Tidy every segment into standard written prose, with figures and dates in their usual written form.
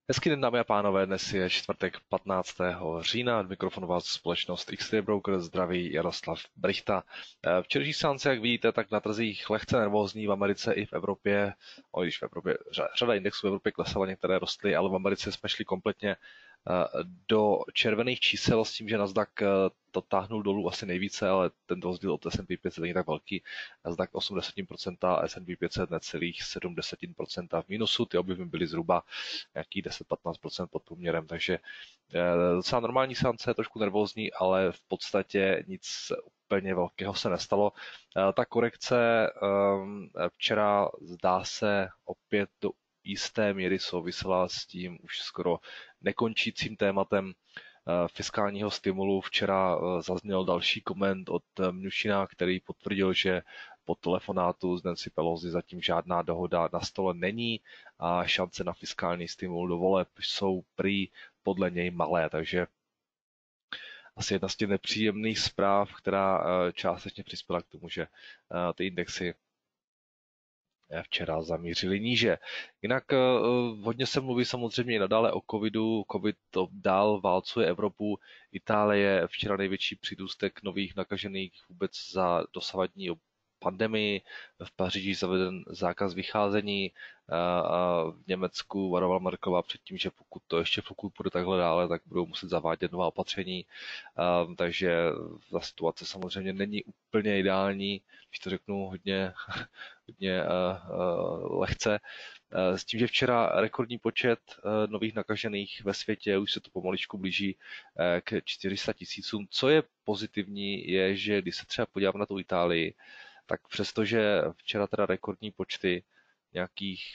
Hezký den, dámy a pánové, dnes je čtvrtek 15. října, od mikrofonu vás společnost XT Broker zdraví Jaroslav Brichta. Včerejší seance, jak vidíte, tak na trzích lehce nervózní v Americe i v Evropě, když v Evropě řada indexů v Evropě klesala, některé rostly, ale v Americe jsme šli kompletně do červených čísel s tím, že Nasdaq to táhnul dolů asi nejvíce, ale ten rozdíl od S&P 500 není tak velký. Nasdaq 0,8%, S&P 500 necelých 0,7% v mínusu, ty objemy byly zhruba nějakých 10-15% pod průměrem, takže docela normální seance, trošku nervózní, ale v podstatě nic úplně velkého se nestalo. Ta korekce včera zdá se opět do jisté míry souvisela s tím už skoro nekončícím tématem fiskálního stimulu. Včera zazněl další koment od Mnuchina, který potvrdil, že po telefonátu s Nancy Pelosi zatím žádná dohoda na stole není a šance na fiskální stimul do voleb jsou prý podle něj malé, takže asi jedna z těch nepříjemných zpráv, která částečně přispěla k tomu, že ty indexy včera zamířili níže. Jinak hodně se mluví samozřejmě i nadále o covidu. Covid to dál válcuje Evropu. Itálie včera největší přírůstek nových nakažených vůbec za dosavadní pandemii. V Paříži zaveden zákaz vycházení. A v Německu varovala Merkelová před tím, že pokud půjde takhle dále, tak budou muset zavádět nová opatření. Takže ta situace samozřejmě není úplně ideální, když to řeknu hodně lehce. S tím, že včera rekordní počet nových nakažených ve světě, už se to pomaličku blíží k 400 tisícům. Co je pozitivní, je, že když se třeba podíváme na tu Itálii, tak přestože včera teda rekordní počty, nějakých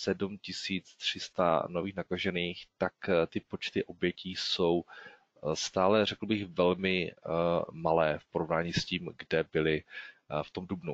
7300 nových nakažených, tak ty počty obětí jsou stále, řekl bych, velmi malé v porovnání s tím, kde byly v tom dubnu.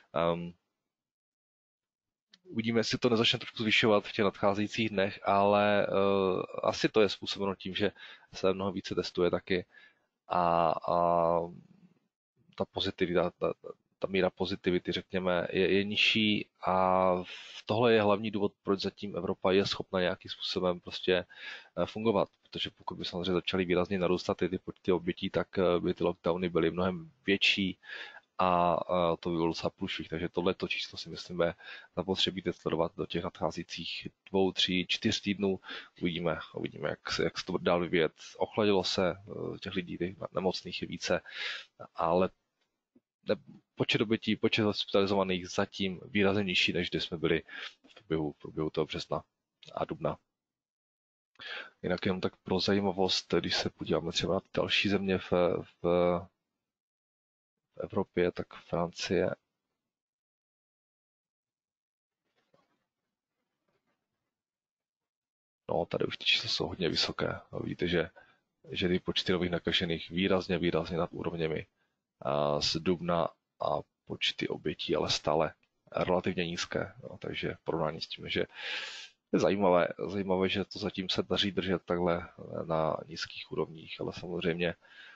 Uvidíme, jestli to nezačne trošku zvyšovat v těch nadcházejících dnech, ale asi to je způsobeno tím, že se mnoho více testuje taky a ta pozitivita, ta míra pozitivity, řekněme, je nižší a tohle je hlavní důvod, proč zatím Evropa je schopna nějakým způsobem prostě fungovat, protože pokud by samozřejmě začaly výrazně narůstat ty počty obětí, tak by ty lockdowny byly mnohem větší a to by bylo docela průšvih. Takže tohleto číslo si myslíme zapotřebí teď sledovat do těch nadcházejících 2, 3, 4 týdnů. Uvidíme jak se to bude dál vyvíjet. Ochladilo se, těch lidí těch nemocných je více, ale počet obětí, počet hospitalizovaných zatím výrazně nižší, než když jsme byli v průběhu toho března a dubna. Jinak jenom tak pro zajímavost, když se podíváme třeba na další země v Evropě, tak Francie. No, tady už ty čísla jsou hodně vysoké. No, vidíte, že ty počty nových nakažených výrazně nad úrovněmi z dubna a počty obětí ale stále relativně nízké. No, takže v porovnání s tím, že je zajímavé, že to zatím se daří držet takhle na nízkých úrovních, ale samozřejmě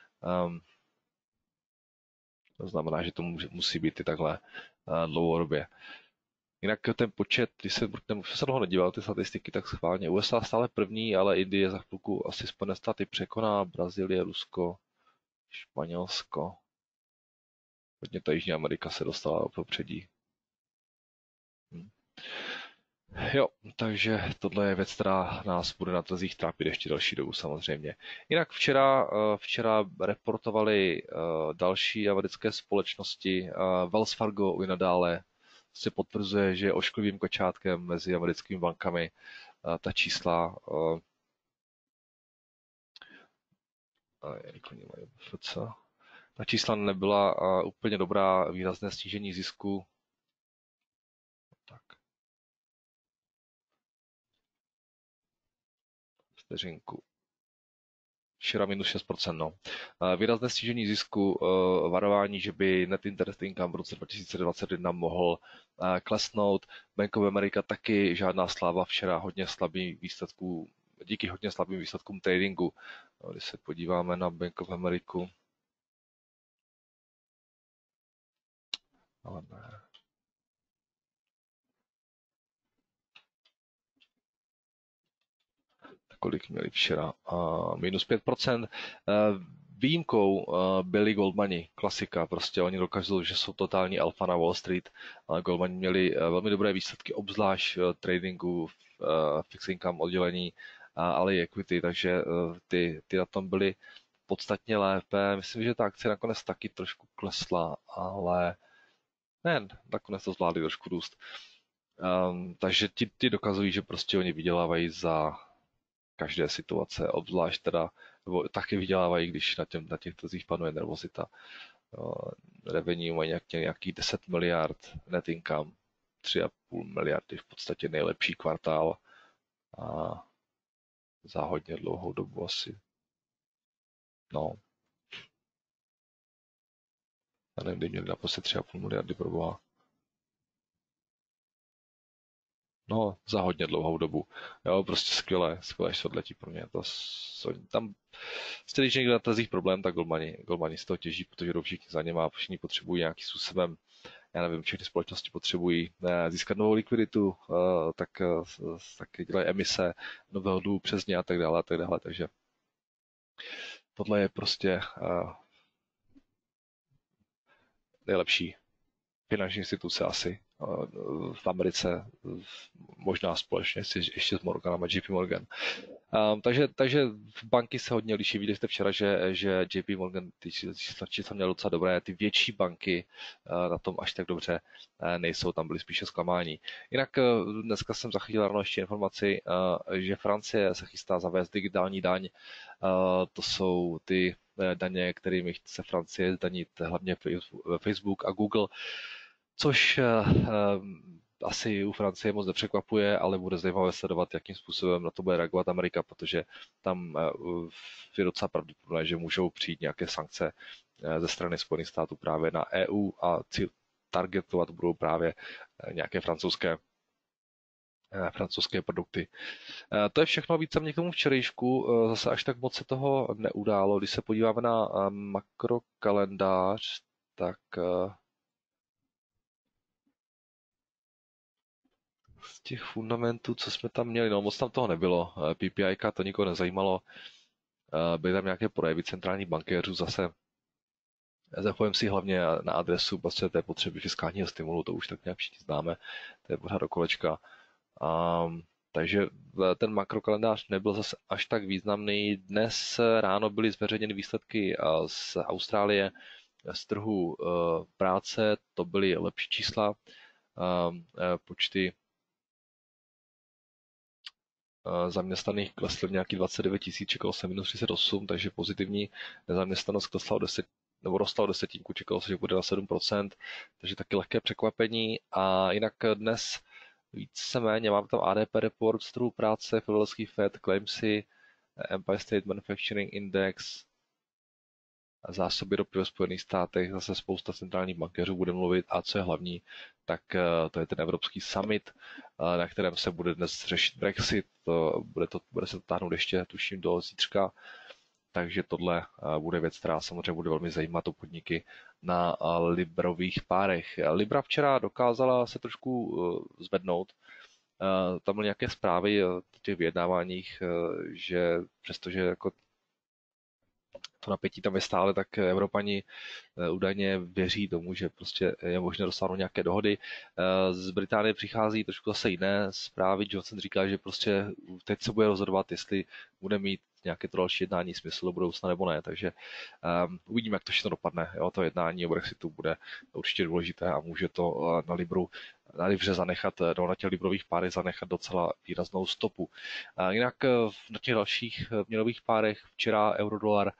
to znamená, že to musí být i takhle dlouhodobě. Jinak ten počet, když se vrtneme, už se dlouho nedíval ty statistiky, tak schválně. USA stále první, ale Indie za chvilku asi Spojené státy překoná, Brazílie, Rusko, Španělsko. Hodně ta Jižní Amerika se dostala do popředí. Jo, takže tohle je věc, která nás bude na trzích trápit ještě další dobu samozřejmě. Jinak včera reportovali další americké společnosti. Wells Fargo i nadále se potvrzuje, že je ošklivým kočátkem mezi americkými bankami. Ta čísla ta čísla nebyla úplně dobrá, výrazné snížení zisku. Tak, vteřinku. Včera minus 6%, no. Výrazné snížení zisku, varování, že by net interest income v roce 2021 mohl klesnout. Bank of America taky žádná sláva včera, díky hodně slabým výsledkům tradingu. Když se podíváme na Bank of America, ale ne. kolik měli včera? Minus 5%. Výjimkou byli Goldmani, klasika, prostě oni dokážou, že jsou totální alfa na Wall Street, ale Goldmani měli velmi dobré výsledky, obzvlášť v tradingu, v fixed income oddělení, ale i equity, takže ty na tom byly podstatně lépe. Myslím, že ta akce nakonec taky trošku klesla, ale ne, nakonec to zvládli trošku růst. Takže ti dokazují, že prostě oni vydělávají za každé situace, obzvlášť teda, nebo taky vydělávají, když na těch trzích panuje nervozita. Revenue mají nějaký 10 miliard, net income 3,5 miliardy, v podstatě nejlepší kvartál a za hodně dlouhou dobu asi. No. Já nevím, kdy měli naposled 3,5 miliardy pro boha. No, za hodně dlouhou dobu. Jo, prostě skvělé čtvrtletí pro mě. Tam, když někdo na trzích problém, tak Goldmani z toho těží, protože jdou všichni za něma a všichni potřebují nějakým způsobem, já nevím, všechny společnosti potřebují získat novou likviditu, tak dělají emise nového dluhu přes ně a tak dále, takže tohle je prostě nejlepší finanční instituce asi v Americe, možná společně ještě s Morganem a JP Morgan. Takže banky se hodně liší. Viděli jste včera, že JP Morgan ty čísla měl docela dobré, ty větší banky na tom až tak dobře nejsou, tam byly spíše zklamání. Jinak dneska jsem zachytil ráno ještě informaci, že Francie se chystá zavést digitální daň. To jsou ty daně, kterými chce Francie zdanit hlavně Facebook a Google, což asi u Francie moc nepřekvapuje, ale bude zajímavé sledovat, jakým způsobem na to bude reagovat Amerika, protože tam je docela pravděpodobné, že můžou přijít nějaké sankce ze strany Spojených států právě na EU a targetovat budou právě nějaké francouzské produkty. To je všechno, víceméně k tomu včerejšku. Zase až tak moc se toho neudálo. Když se podíváme na makrokalendář, tak z těch fundamentů, co jsme tam měli, no moc tam toho nebylo. PPI to nikoho nezajímalo. Byly tam nějaké projevy centrálních bankéřů zase. Zachovujeme si hlavně na adresu prostě té potřeby fiskálního stimulu, to už tak nějak všichni známe, to je pořád do kolečka. Takže ten makrokalendář nebyl zase až tak významný. Dnes ráno byly zveřejněny výsledky z Austrálie, z trhu práce, to byly lepší čísla, počty zaměstnaných klesly v nějaký 29 000, čekalo se minus 38, takže pozitivní. Nezaměstnanost klesla o 10, nebo rostla o desetinku, čekalo se, že bude na 7%, takže taky lehké překvapení. A jinak dnes víceméně mám tam ADP report z trhu práce, Philadelphia Fed, Claimsy, Empire State Manufacturing Index, zásoby ropy ve Spojených státech, zase spousta centrálních bankéřů bude mluvit a co je hlavní, tak to je ten Evropský summit, na kterém se bude dnes řešit Brexit, bude se to táhnout ještě, tuším, do zítřka, takže tohle bude věc, která samozřejmě bude velmi zajímat podniky na librových párech. Libra včera dokázala se trošku zvednout, tam byly nějaké zprávy o těch vyjednáváních, že přestože jako to napětí tam je stále, tak Evropani údajně věří tomu, že prostě je možné dosáhnout nějaké dohody. Z Británie přichází trošku zase jiné zprávy. Johnson říká, že prostě teď se bude rozhodovat, jestli bude mít nějaké to další jednání smysl do budoucna nebo ne. Takže uvidíme, jak to všechno dopadne. Jo, to jednání o Brexitu bude určitě důležité a může to na Libře zanechat, no, na těch librových párech zanechat docela výraznou stopu. Jinak na těch dalších měnových párech včera euro-dolar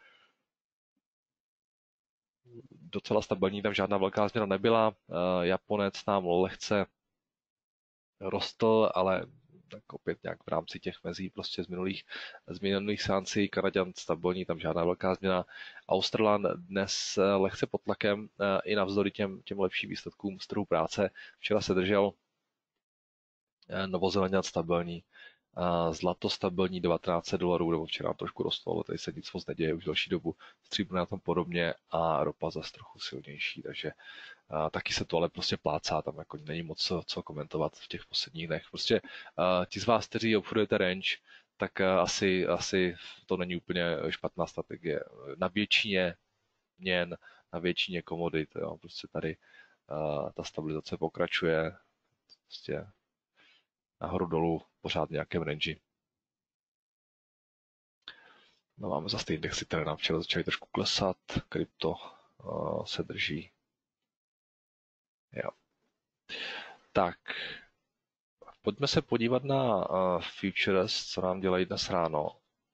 docela stabilní, tam žádná velká změna nebyla. Japonec nám lehce rostl, ale tak opět nějak v rámci těch mezí prostě z minulých seancí. Kanaďan stabilní, tam žádná velká změna. Australan dnes lehce pod tlakem i navzdory těm lepším výsledkům z trhu práce. Včera se držel, Novozélanďan stabilní, zlato stabilní $19, nebo včera trošku rostlo, ale tady se nic moc neděje už další dobu. Stříbro na tom podobně a ropa zase trochu silnější, takže taky se to ale prostě plácá, tam jako není moc co komentovat v těch posledních dnech. Prostě ti z vás, kteří obchodujete range, tak asi to není úplně špatná strategie. Na většině měn, na většině komodit, jo, prostě tady ta stabilizace pokračuje, prostě nahoru dolů pořád v nějakém range. No, máme zase ty indexy, které nám včera začaly trošku klesat, krypto se drží. Jo. Tak, pojďme se podívat na futures, co nám dělají dnes ráno.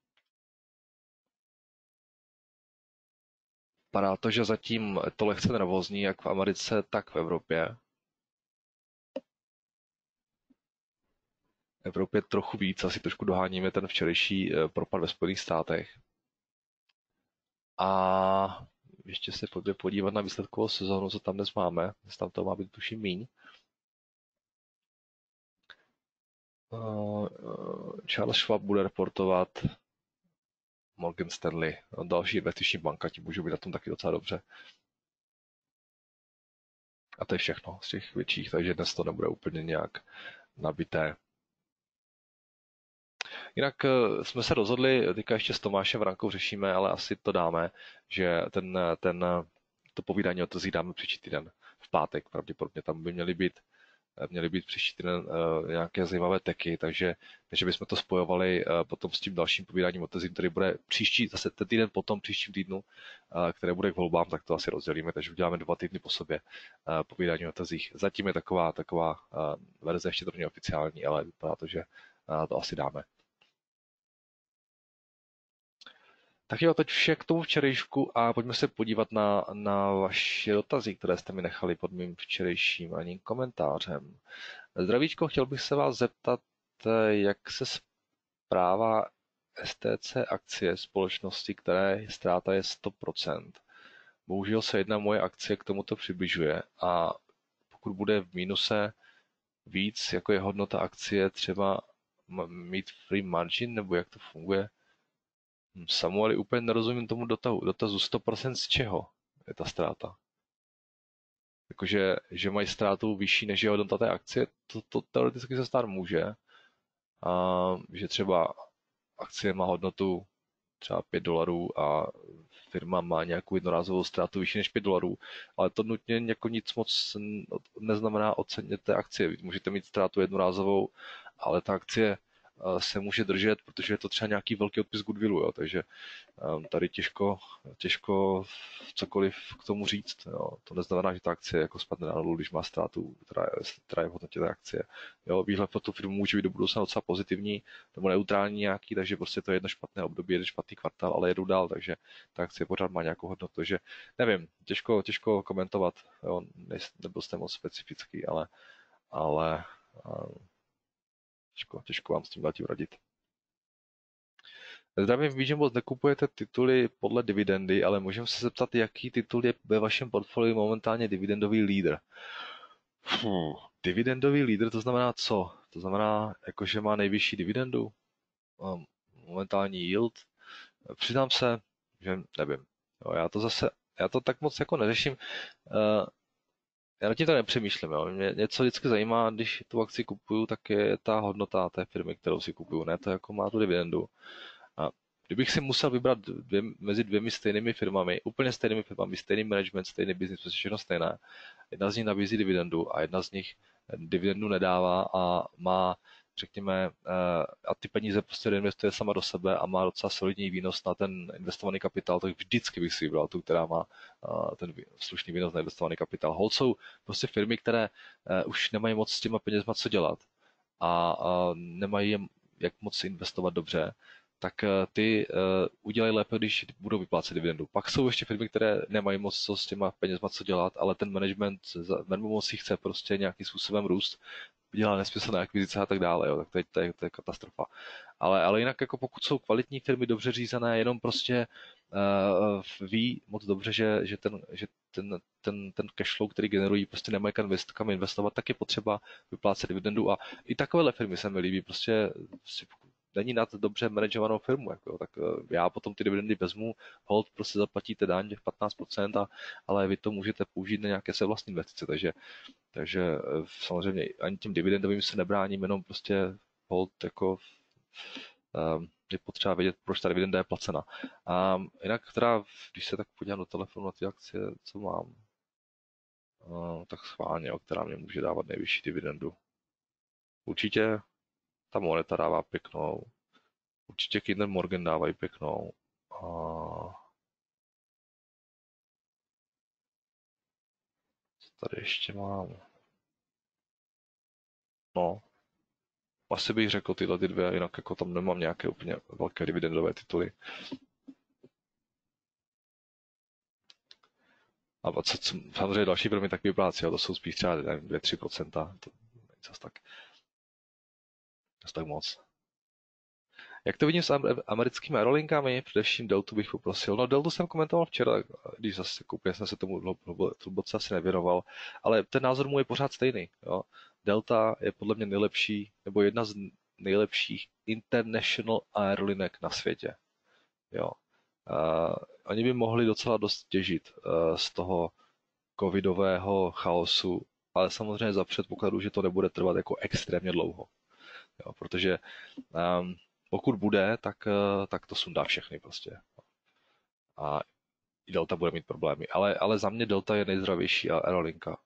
Vypadá to, že zatím to lehce nervózní, jak v Americe, tak v Evropě. V Evropě trochu víc, asi trošku doháníme ten včerejší propad ve Spojených státech. A ještě se pojďme podívat na výsledkovou sezónu, co tam dnes máme. Dnes tam to má být tuším míň. Charles Schwab bude reportovat, Morgan Stanley, další investiční banka, ti můžou být na tom taky docela dobře. A to je všechno z těch větších, takže dnes to nebude úplně nějak nabité. Jinak jsme se rozhodli, teďka ještě s Tomášem Vrankou řešíme, ale asi to dáme, že to povídání o trzích dáme příští týden v pátek, pravděpodobně tam by měly být příští týden nějaké zajímavé teky, takže bychom to spojovali potom s tím dalším povídáním o trzích, který bude příští, zase ten týden potom, příštím týdnu, které bude k volbám, tak to asi rozdělíme, takže uděláme 2 týdny po sobě povídání o trzích. Zatím je taková verze ještě to není oficiální, ale vypadá to, že to asi dáme. Tak jo, teď vše k tomu včerejšku a pojďme se podívat na vaše dotazy, které jste mi nechali pod mým včerejším ranním komentářem. Zdravíčko, chtěl bych se vás zeptat, jak se zpráva STC akcie společnosti, které ztráta je 100%. Bohužel se jedna moje akcie k tomuto přibližuje a pokud bude v mínuse víc, jako je hodnota akcie, třeba mít free margin, nebo jak to funguje? Samueli, úplně nerozumím tomu dotazu 100% z čeho je ta ztráta. Jakože, že mají ztrátu vyšší než je hodnota té akcie, to teoreticky se stát může. A že třeba akcie má hodnotu třeba $5 a firma má nějakou jednorázovou ztrátu vyšší než $5, ale to nutně jako nic moc neznamená ocenit té akcie. Můžete mít ztrátu jednorázovou, ale ta akcie se může držet, protože je to třeba nějaký velký odpis goodwillu, jo, takže tady těžko cokoliv k tomu říct. Jo. To neznamená, že ta akcie jako spadne na nulu, když má ztrátu, která je v hodnotě té akcie. Jo, výhled pro tu firmu může být do budoucna docela pozitivní nebo neutrální nějaký, takže prostě to je jedno špatné období, jeden špatný kvartál, ale jedu dál, takže ta akcie pořád má nějakou hodnotu. Takže nevím, těžko komentovat, jo, nebyl jste moc specifický, ale těžko vám s tím dát radit. Zdravím, vím, že moc nekupujete tituly podle dividendy, ale můžeme se zeptat, jaký titul je ve vašem portfoliu momentálně dividendový lídr. Dividendový lídr, to znamená co? To znamená, jakože má nejvyšší dividendu? Momentální yield? Přiznám se, že nevím. Jo, já to tak moc jako neřeším. Já na tím to nepřemýšlím. Jo. Mě něco vždycky zajímá, když tu akci kupuju, tak je ta hodnota té firmy, kterou si kupuju. Ne to, jako má tu dividendu. A kdybych si musel vybrat mezi dvěmi stejnými firmami, úplně stejnými firmami, stejný management, stejný business, prostě všechno stejné, jedna z nich nabízí dividendu a jedna z nich dividendu nedává a má, řekněme, a ty peníze prostě investuje sama do sebe a má docela solidní výnos na ten investovaný kapitál, tak vždycky bych si vybral tu, která má ten slušný výnos na investovaný kapitál. Holt jsou prostě firmy, které už nemají moc s těma penězma co dělat a nemají je jak moc investovat dobře, tak ty udělají lépe, když budou vyplácet dividendu. Pak jsou ještě firmy, které nemají moc co s těma penězma co dělat, ale ten management si chce prostě nějakým způsobem růst, dělá nesmyslné akvizice a tak dále, jo, tak to je katastrofa. Ale jinak jako pokud jsou kvalitní firmy, dobře řízené, jenom prostě ví moc dobře, že ten cash flow, který generují, prostě nemají kam investovat, tak je potřeba vyplácet dividendu a i takovéhle firmy se mi líbí, prostě není nad dobře manažovanou firmu, jako, tak já potom ty dividendy vezmu, hold prostě zaplatíte daň těch 15%, ale vy to můžete použít na nějaké své vlastní investice, takže samozřejmě ani tím dividendovým se nebráním, jenom prostě hold jako Je potřeba vědět, proč ta dividenda je placena. A jinak teda, když se tak podívám do telefonu na ty akcie, co mám, tak schválně, která mě může dávat nejvyšší dividendu. Určitě ta Moneta dává pěknou, určitě Kinder Morgan dávají pěknou. A co tady ještě mám? No, asi bych řekl tyhle ty dvě, jinak jako tam nemám nějaké úplně velké dividendové tituly. A samozřejmě další firmy tak vyplácí, to jsou spíš třeba 2-3%, to není zas tak moc. Jak to vidím s americkými aerolinkami, především Deltu bych poprosil. No Deltu jsem komentoval včera, když zase úplně jsem se tomu hluboce asi nevěnoval, ale ten názor můj je pořád stejný. Jo. Delta je podle mě nejlepší, nebo jedna z nejlepších international aerolinek na světě. Jo. Oni by mohli docela dost těžit z toho covidového chaosu, ale samozřejmě za předpokladu, že to nebude trvat jako extrémně dlouho. Jo, protože pokud bude, tak to sundá všechny prostě. A i Delta bude mít problémy. Ale za mě Delta je nejzdravější aerolinka.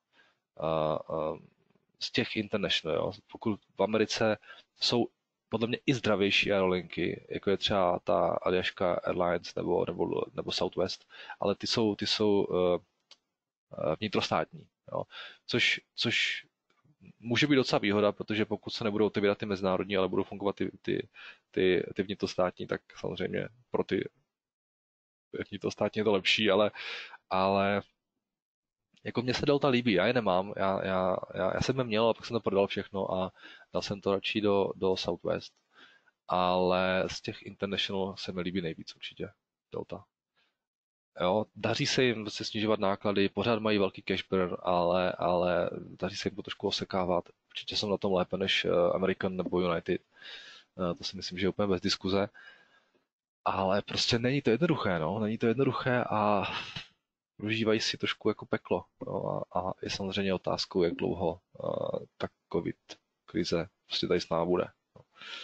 Z těch international, jo. Pokud v Americe jsou podle mě i zdravější aerolinky, jako je třeba ta Aljaška Airlines nebo Southwest, ale ty jsou vnitrostátní. Jo. Což může být docela výhoda, protože pokud se nebudou otevírat ty mezinárodní, ale budou fungovat ty vnitrostátní, tak samozřejmě pro ty vnitrostátní je to lepší, ale jako mně se Delta líbí, já je nemám, já jsem je měl, a pak jsem to prodal všechno a dal jsem to radši do Southwest, ale z těch International se mi líbí nejvíc určitě Delta. Jo, daří se jim se snižovat náklady, pořád mají velký cash burn, ale daří se jim to trošku osekávat. Určitě jsou na tom lépe než American nebo United. To si myslím, že je úplně bez diskuze. Ale prostě není to jednoduché, no. Není to jednoduché a prožívají si trošku jako peklo. No. A je samozřejmě otázkou, jak dlouho ta covid krize prostě tady s námi bude. No.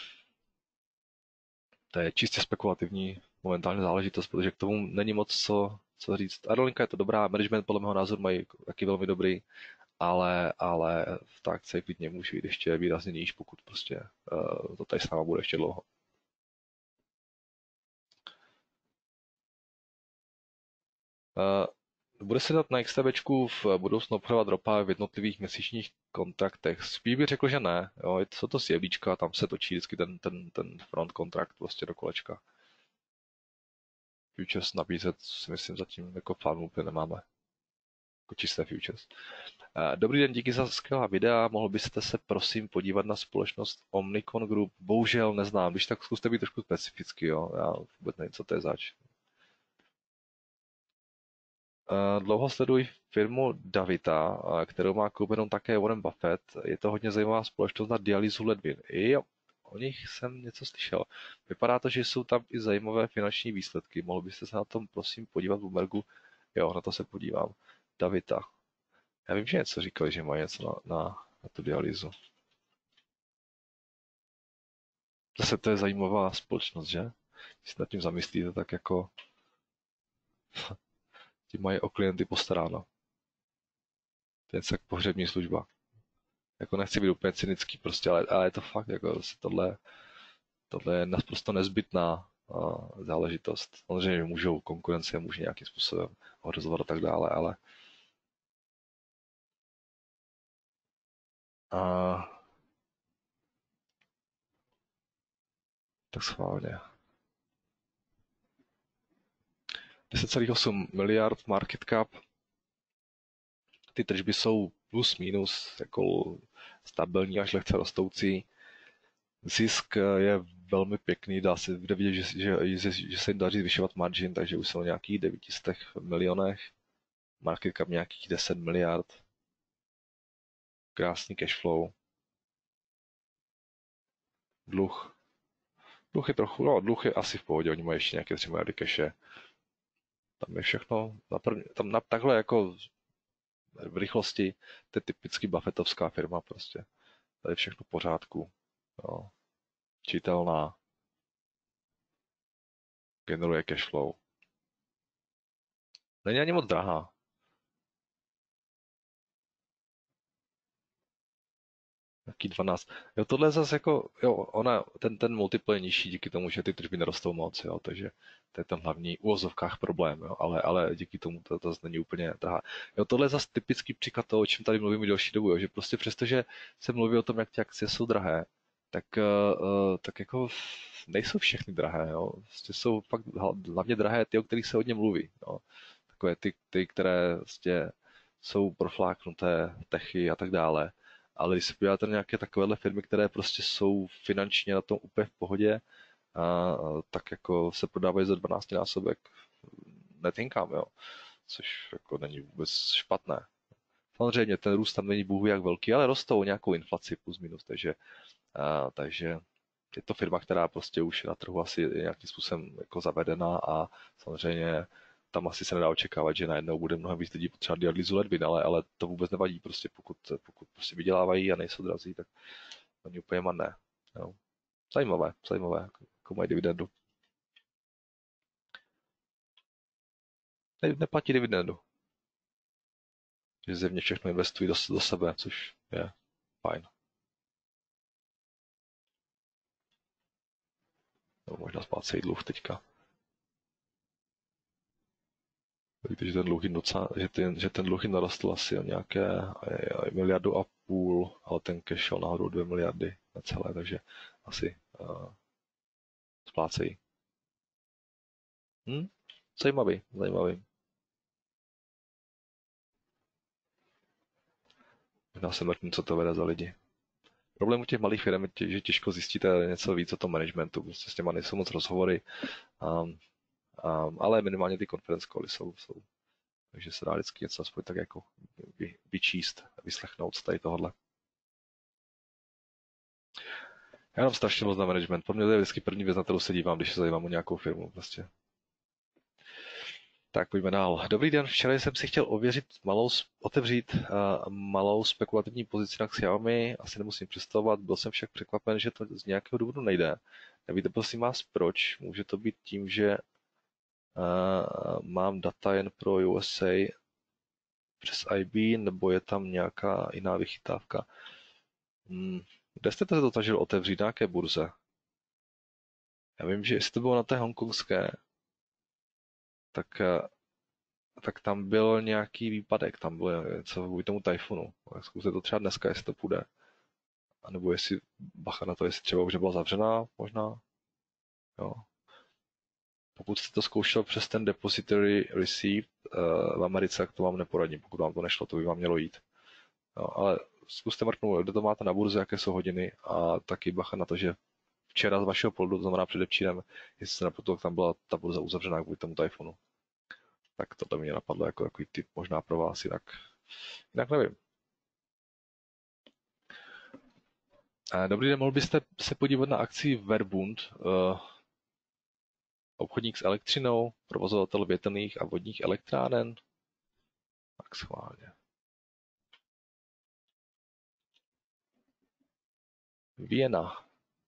To je čistě spekulativní momentální záležitost, protože k tomu není moc co říct. Aerolinka je to dobrá, management podle mého názoru mají taky velmi dobrý, ale v ta akce klidně může být ještě výrazně níž, pokud prostě to tady s náma bude ještě dlouho. Bude se dát na XTBčku v budoucnu obchodovat ropa v jednotlivých měsíčních kontraktech? Spíš bych řekl, že ne. Jo, jsou to CFDčka, tam se točí vždycky ten front kontrakt vlastně do kolečka. Futures nabízet si myslím zatím jako plán úplně nemáme. Jako čisté futures. Dobrý den, díky za skvělá videa. Mohl byste se prosím podívat na společnost Omnicon Group? Bohužel neznám, když tak zkuste být trošku specificky, jo. Já vůbec nevím, co to je zač. Dlouho sleduji firmu Davita, kterou má koupenou také Warren Buffett. Je to hodně zajímavá společnost na dialýzu ledvin. Jo, o nich jsem něco slyšel. Vypadá to, že jsou tam i zajímavé finanční výsledky. Mohl byste se na tom prosím podívat v Bloombergu? Jo, na to se podívám. Davita. Já vím, že něco říkali, že mají něco na tu dialýzu. Zase to je zajímavá společnost, že? Když se nad tím zamyslíte, tak jako ti mají o klienty postaráno. To je něco jak pohřební služba. Jako nechci být úplně cynický prostě, ale je to fakt, jako tohle je naprosto nezbytná záležitost. Samozřejmě, že můžou konkurence může nějakým způsobem ohrožovat a tak dále, ale tak schválně. 10,8 miliard market cap. Ty tržby jsou plus minus jako stabilní až lehce rostoucí. Zisk je velmi pěkný, dá se vidět, že se jim daří zvyšovat margin, takže už jsou nějakých 900 milionech. Market cap nějakých 10 miliard. Krásný cash flow. Dluh. Dluh je trochu, no dluh je asi v pohodě, oni mají ještě nějaké 3 miliardy cache. Tam je všechno, takhle jako v rychlosti, to je typicky Buffettovská firma prostě. Tady je všechno v pořádku. Jo. Čitelná. generuje cash flow. Není ani moc drahá. Jaký 12. Jo, tohle je zase jako, jo, ten multiple je nižší díky tomu, že ty tržby nerostou moc, jo, takže to je ten hlavní v uvozovkách problém, jo, ale díky tomu to zase není úplně drahá. Jo, tohle je zase typický příklad toho, o čem tady mluvíme delší dobu, jo, že prostě přestože se mluví o tom, jak ty akcie jsou drahé, tak jako nejsou všechny drahé, jo, prostě jsou fakt hlavně drahé ty, o kterých se hodně mluví, jo. Takové ty, které prostě jsou profláknuté, techy a tak dále. Ale když se podíváte na nějaké takovéhle firmy, které prostě jsou finančně na tom úplně v pohodě, tak jako se prodávají za 12 násobek net income, jo. Což jako není vůbec špatné. Samozřejmě ten růst tam není bůh ví jak velký, ale rostou nějakou inflaci plus minus, takže je to firma, která prostě už je na trhu asi nějakým způsobem jako zavedená a samozřejmě tam asi se nedá očekávat, že najednou bude mnohem víc lidí potřebovat dialýzu ledvin, ale to vůbec nevadí, prostě pokud prostě vydělávají a nejsou drazí, tak oni úplně marné. Jo. Zajímavé, jako mají dividendu. Neplatí dividendu. Že zjevně všechno investují do sebe, což je fajn. Nebo možná splácejí dluh teďka. Víte, že ten dluh jim docela, že ten dluh jim narostl asi o nějaké 1,5 miliardy, ale ten cash šel nahoru 2 miliardy na celé, takže asi splácejí. Zajímavý. Možná se mrknu, co to vede za lidi. Problém u těch malých firm je, že těžko zjistíte něco víc o tom managementu, prostě s těma nejsou moc rozhovory, ale minimálně ty conference cally jsou. Takže se dá vždycky něco aspoň tak jako vyčíst, vyslechnout z tady tohohle. Já mám strašně moc na management. Pro mě to je vždycky první věc, na kterou se dívám, když se zajímám o nějakou firmu. Prostě. Tak pojďme dál. Dobrý den, včera jsem si chtěl otevřít malou spekulativní pozici na Xiaomi, asi nemusím představovat, byl jsem však překvapen, že to z nějakého důvodu nejde. Nevíte prosím vás proč? Může to být tím, že mám data jen pro USA přes IB, nebo je tam nějaká jiná vychytávka? Kde jste to dotažil otevřít, na jaké burze? Já vím, že jestli to bylo na té hongkongské, tak tam byl nějaký výpadek, tam bylo něco kvůli tomu tajfunu. Zkuste to třeba dneska, jestli to půjde. A nebo jestli, bacha na to, jestli třeba už nebyla zavřená, možná. Jo. Pokud jste to zkoušel přes ten depository receipt v Americe, tak to vám neporadím. Pokud vám to nešlo, to by vám mělo jít. Jo, ale zkuste mrknout, kde to máte na burze, jaké jsou hodiny a taky bacha na to, že včera z vašeho pohledu, to znamená předevčírem, jestli se nepletu, tam byla ta burza uzavřená kvůli tomu tajfunu. Tak to mě napadlo jako takový typ možná pro vás, jinak nevím. Dobrý den, mohl byste se podívat na akci Verbund, obchodník s elektřinou, provozovatel větrných a vodních elektráren? Tak schválně. Vienna.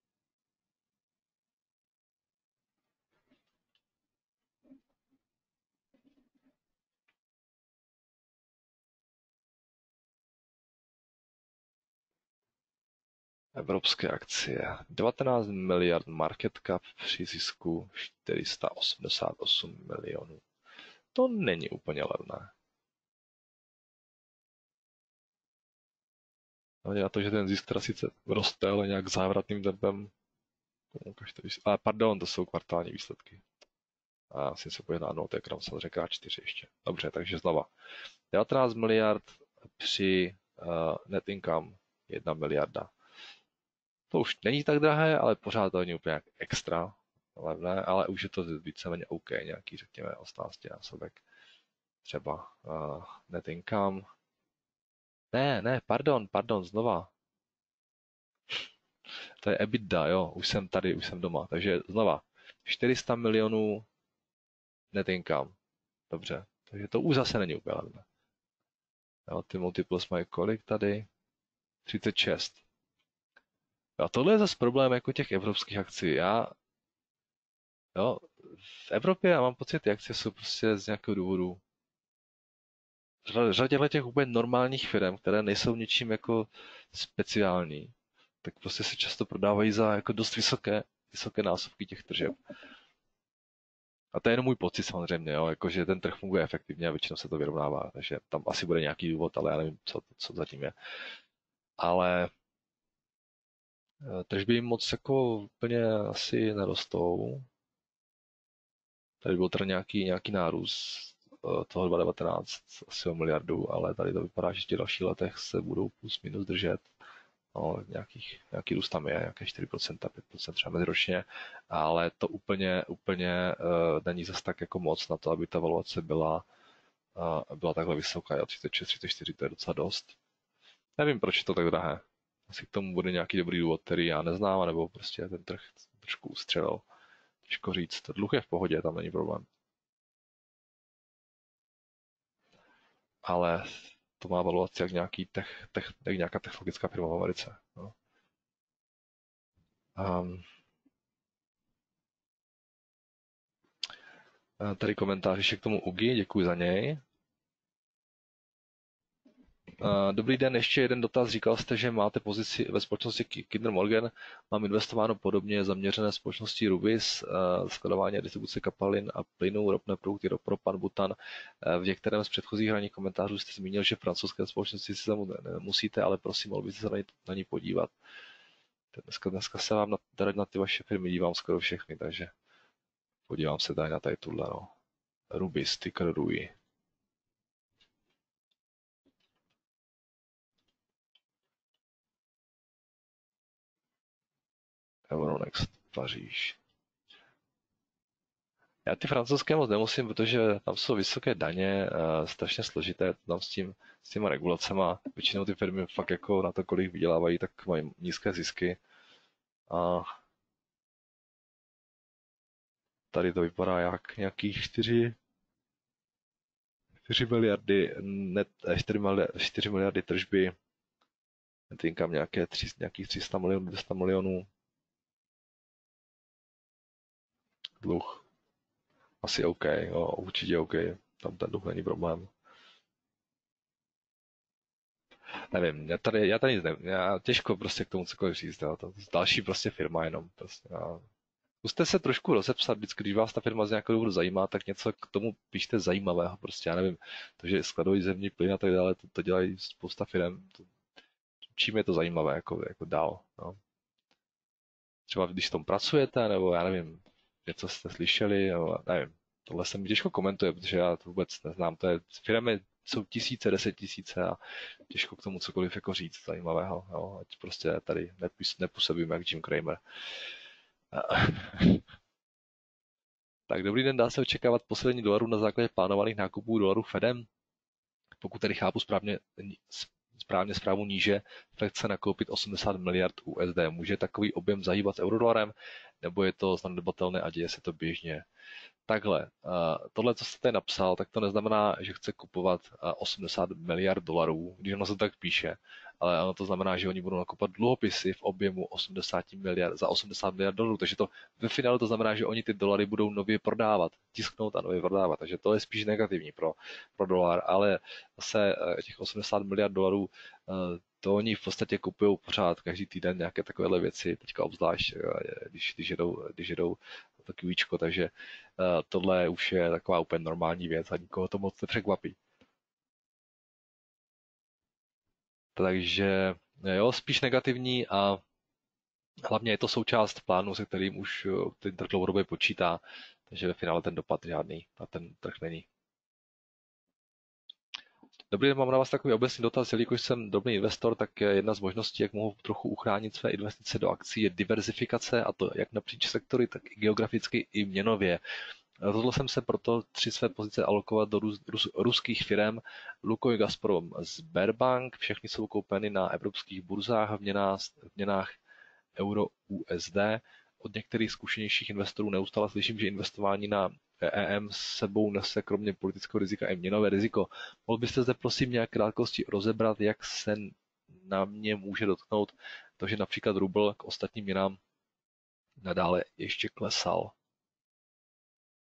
Evropské akcie. 19 miliard market cap při zisku 488 milionů. To není úplně levné. Hlavně na to, že ten zisk teda sice roste, ale nějak závratným tempem. Pardon, to jsou kvartální výsledky. A asi se pojede na no, to je krom samozřejmě K4 ještě. Dobře, takže znova. 19 miliard při net income 1 miliarda. To už není tak drahé, ale pořád to není úplně jak extra levné, ale už je to víceméně OK, nějaký řekněme 18 násobek. Třeba net income. Ne, pardon, znova. To je EBITDA, jo, už jsem doma, takže znova. 400 milionů net income. Dobře, takže to už zase není úplně levné. Jo, ty multiples mají kolik tady? 36. A tohle je zase problém jako těch evropských akcí. Jo, v Evropě já mám pocit, ty akcie jsou prostě z nějakého důvodu řadě těch úplně normálních firm, které nejsou ničím jako speciální, tak prostě se často prodávají za jako dost vysoké násobky těch tržeb. A to je jenom můj pocit samozřejmě, jo, jako, že ten trh funguje efektivně a většinou se to vyrovnává, takže tam asi bude nějaký důvod, ale já nevím, co zatím je. Ale tržby jim moc jako úplně asi nerostou. Tady byl teda nějaký nárůst toho 2019 asi o miliardu, ale tady to vypadá, že v těch dalších letech se budou plus minus držet. No, nějaký růst tam je, nějaké 4%, 5% třeba meziročně, ale to úplně není zase tak jako moc na to, aby ta valuace byla takhle vysoká. Jo, 36, 34, to je docela dost. Nevím, proč je to tak drahé. Asi k tomu bude nějaký dobrý důvod, který já neznám, nebo prostě ten trh trošku ustřelil. Těžko říct. Dluh je v pohodě, tam není problém. Ale to má valuaci jak jak nějaká technologická firma v Americe. No. Um, tady komentář ještě k tomu UGI, děkuji za něj. Dobrý den, ještě jeden dotaz. Říkal jste, že máte pozici ve společnosti Kinder Morgan. Mám investováno podobně zaměřené společnosti Rubis, skladování a distribuce kapalin a plynů, ropné produkty, propan, butan. V některém z předchozích hraních komentářů jste zmínil, že francouzské společnosti si tam musíte, ale prosím, mohl byste se na ní podívat. Dneska se vám na ty vaše firmy dívám skoro všechny, takže podívám se tady na tady tuhle, no. Rubis, ticker RUI. Euronext, Paříž. Já ty francouzské moc nemusím, protože tam jsou vysoké daně, strašně složité tam s těma regulacema. Většinou ty firmy fakt jako na to, kolik vydělávají, tak mají nízké zisky. A tady to vypadá jak nějakých 4 miliardy net, 4 miliardy tržby, net income nějakých 300 milionů, 200 milionů, dluh. Asi OK, jo, určitě OK, tam ten dluh není problém. Nevím, já tady nic nevím, já těžko prostě k tomu cokoliv říct, jo, to další prostě firma jenom, prostě, zkuste se trošku rozepsat, vždycky, když vás ta firma z nějakého důvodu zajímá, tak něco k tomu píšte zajímavého, prostě, já nevím, to, že skladují zemní plyn a tak dále, to dělají spousta firm, čím je to zajímavé, jako dál, no. Třeba když v tom pracujete, nebo já nevím, něco jste slyšeli, nebo nevím, tohle se mi těžko komentuje, protože já to vůbec neznám, firmy jsou tisíce, 10 000 a těžko k tomu cokoliv jako říct zajímavého, jo, ať prostě tady nepůsobíme jak Jim Cramer. Tak dobrý den, dá se očekávat posílení dolaru na základě plánovaných nákupů dolarů Fedem? Pokud tedy chápu správně zprávu níže, Fed chce nakoupit 80 miliard USD. Může takový objem zahýbat s eurodolarem, nebo je to zanedbatelné a děje se to běžně? Takhle, tohle, co jste tady napsal, tak to neznamená, že chce kupovat 80 miliard dolarů, když ono se tak píše, ale ono to znamená, že oni budou nakupovat dluhopisy v objemu 80 miliard, za 80 miliard dolarů, takže to ve finále to znamená, že oni ty dolary budou nově prodávat, tisknout a nově prodávat, takže to je spíš negativní pro dolar, ale zase těch 80 miliard dolarů, to oni v podstatě kupují pořád každý týden nějaké takovéhle věci, teďka obzvlášť, když jedou to QIčko, takže tohle už je taková úplně normální věc a nikoho to moc nepřekvapí. Takže jo, spíš negativní a hlavně je to součást plánu, se kterým už ten trh dlouhodobě počítá, takže ve finále ten dopad žádný na ten trh není. Dobrý den, mám na vás takový obecný dotaz, jelikož jsem drobný investor, tak jedna z možností, jak mohu trochu uchránit své investice do akcí, je diverzifikace, a to jak napříč sektory, tak i geograficky, i měnově. Rozhodl jsem se proto 3 své pozice alokovat do ruských firm Lukoil, Gazprom, Sberbank. Všechny jsou koupeny na evropských burzách v měnách euro USD. Od některých zkušenějších investorů neustále slyším, že investování na EM s sebou nese kromě politického rizika i měnové riziko. Mohl byste zde prosím nějak krátkosti rozebrat, jak se na mě může dotknout to, že například rubl k ostatním měnám nadále ještě klesal?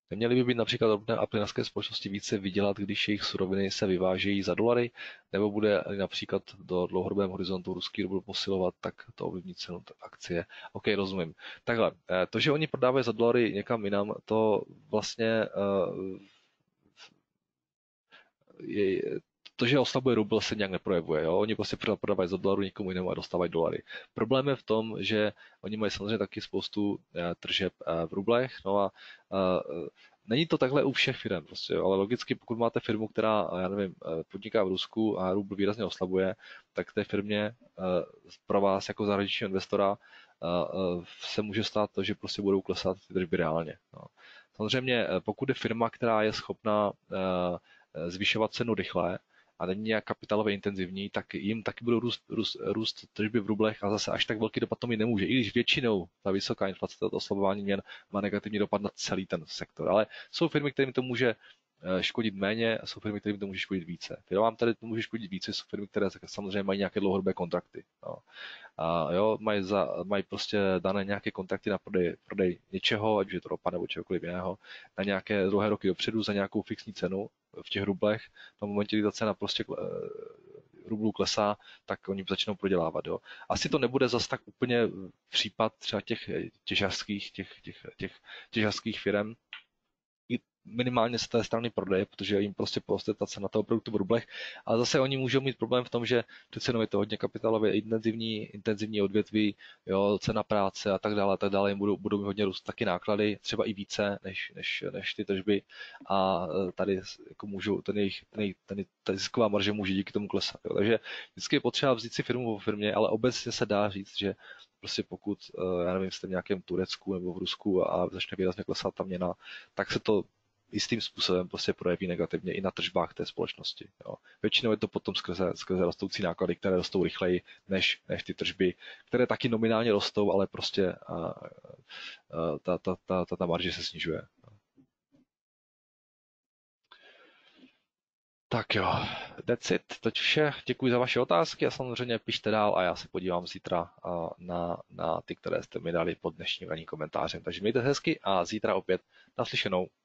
Neměly by být například ropné a plynařské společnosti více vydělat, když jejich suroviny se vyvážejí za dolary, nebo bude například do dlouhodobého horizontu ruský rubl posilovat, tak to ovlivní cenu akcie. OK, rozumím. Takhle, to, že oni prodávají za dolary někam jinam, to vlastně je, to, že oslabuje rubl, se nějak neprojevuje. Jo? Oni prostě prodávají za dolaru někomu jinému a dostávají dolary. Problém je v tom, že oni mají samozřejmě taky spoustu tržeb v rublech, no a není to takhle u všech firm, prostě, ale logicky, pokud máte firmu, která, já nevím, podniká v Rusku a rubl výrazně oslabuje, tak té firmě pro vás jako zahraničního investora se může stát to, že prostě budou klesat ty tržby reálně. No. Samozřejmě, pokud je firma, která je schopná zvyšovat cenu rychle a není nějak kapitálově intenzivní, tak jim taky budou růst tržby v rublech a zase až tak velký dopad to mít nemůže. I když většinou ta vysoká inflace, to oslabování měn má negativní dopad na celý ten sektor. Ale jsou firmy, kterým to může škodit méně a jsou firmy, kterým to může škodit více. Firmám tady to může škodit více, jsou firmy, které samozřejmě mají nějaké dlouhodobé kontrakty. No. A jo, mají prostě dané nějaké kontrakty na prodej něčeho, ať už je to ropa nebo čehokoliv jiného, na nějaké dlouhé roky dopředu za nějakou fixní cenu v těch rublech. V momentě, kdy ta cena prostě rublů klesá, tak oni začnou prodělávat. Jo. Asi to nebude zas tak úplně případ třeba těch těžařských firm, minimálně z té strany prodeje, protože jim prostě poroste ta cena toho produktu v rublech, ale zase oni můžou mít problém v tom, že přece jenom je to hodně kapitálově intenzivní odvětví, jo, cena práce a tak dále, jim budou mít hodně růst taky náklady, třeba i více než ty tržby a tady jako můžou, ta zisková marže může díky tomu klesat. Jo. Takže vždycky je potřeba vzít si firmu v firmě, ale obecně se dá říct, že prostě pokud, já nevím, jste v nějakém Turecku nebo v Rusku a začne výrazně klesat ta měna, tak se to jistým způsobem prostě projeví negativně i na tržbách té společnosti. Jo. Většinou je to potom skrze rostoucí náklady, které rostou rychleji než ty tržby, které taky nominálně rostou, ale prostě ta marže se snižuje. Tak jo, that's it. Teď vše. Děkuji za vaše otázky a samozřejmě pište dál a já se podívám zítra na ty, které jste mi dali pod dnešním ranním komentářem. Takže mějte se hezky a zítra opět naslyšenou.